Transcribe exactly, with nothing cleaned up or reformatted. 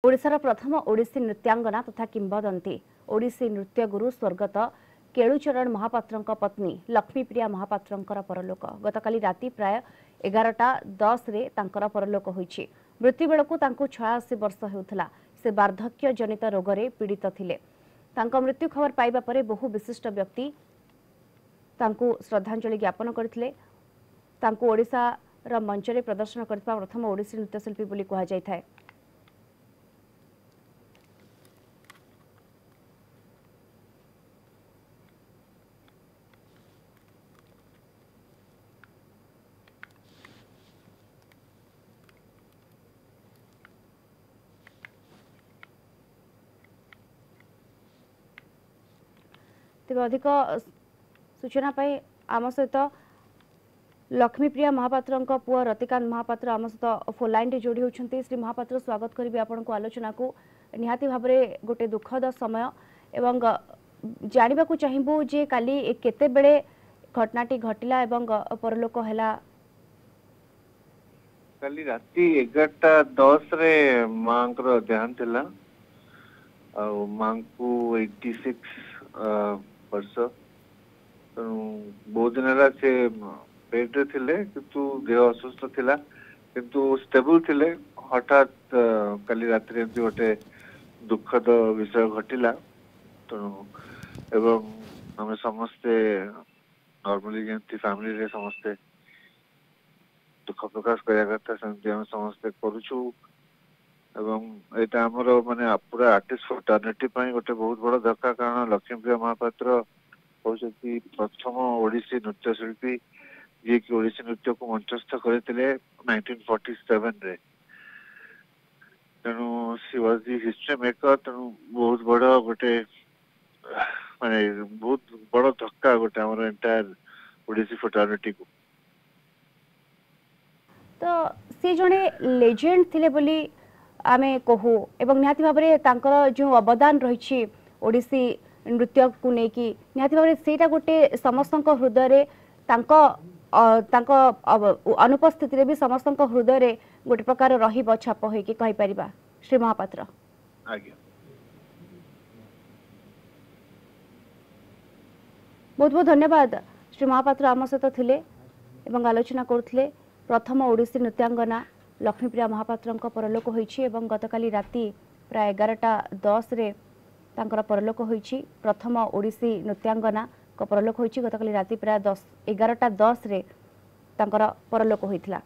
ओडिशार प्रथम ओडिसी नृत्यांगना तथा किंबदंती ओडिसी नृत्य गुरु स्वर्गत केलुचरण महापात्रंक पत्नी लक्ष्मीप्रिया महापात्रंकर परलोक गतकाली राति प्राय एगारटा दस रे तांकर परलोक होईछि। मृत्यु बेलकु तांकु छयासी वर्ष हेउथला। से वार्धक्य जनित रोगरे पीड़ित थिले। तांक मृत्यु खबर पाइबा परे बहु विशिष्ट व्यक्ति तांकु श्रद्धांजलि ज्ञापन करथिले। तांकु ओडिशा र मंचरे प्रदर्शन करथिबा प्रथम ओडिसी नृत्यशिल्पी बोली कहा जाय थाए। तेज अधिक सूचना पाई आम सहित लक्ष्मीप्रिया महापात्र पुआ रतिकांत महापात्र आम सहित फोन लाइन रे जोड़ी होती। श्री महापात्र स्वागत करी आपण को आलोचना को निहाती भाव में गोटे दुखद समय एवं जानवा चाहिए जे काली केते बेले घटनाटी घटिला एवं परलोक हैला। काली राति एगारटा दस रे माँ को देहांत थिला आ माँ को छियासी वर्ष बहुत दिन है से बेड रे थिले किंतु देह असुस्थ थिला किंतु स्टेबल थिले। हठात काली रात रे गोटे दुखद विषय घटिला तेणु एवं आम समस्ते नॉर्मली जमी फैमिली रे समस्ते दुख प्रकाश करा कथा सेमती आम समस्ते करूछु एवं एटा हमर माने पूरा आर्टिस्ट फर्टर्निटी पई गोटे बहुत बड़ धक्का। कारण लक्ष्मीप्रिया महापात्र होउछथि प्रथम ओडिसी नृत्यशिल्पी जे कि ओडिसी नृत्य को मंचस्थ करथिले नाइंटीन फोर्टी सेवन रे। तेणु सी वाज दी हिस्ट्री मेकर। तेणु बहुत बड़ गोटे माने बहुत बड़ धक्का गोटे हमर एंटायर ओडिसी फर्टर्निटी को। तो सी जने लेजेंड थिले बोली आमे कहू एवं निहाती भाव में तांकर जो अवदान रही ओडिसी नृत्य को लेकिन निहाती भाव में सेटा गोटे समस्त हृदय रे तांको तांको अनुपस्थिति रे भी समस्त हृदय रे गोटे प्रकार रही छाप हो कि कहि परिबा। श्री महापात्र आज्ञा बहुत बहुत धन्यवाद। श्री महापात्र आम सहित थिले एवं आलोचना करथिले प्रथम ओडिसी नृत्यांगना लक्ष्मीप्रिया महापात्र परलोक होईछि एवं गतकाली राति प्राय एगारटा दस रे तांकर परलोक होईछि। प्रथम ओडिसी नृत्यांगना को परलोक होईछि गतकाली राति प्राय दस एगारटा दस रे तांकर परलोक होईथिला।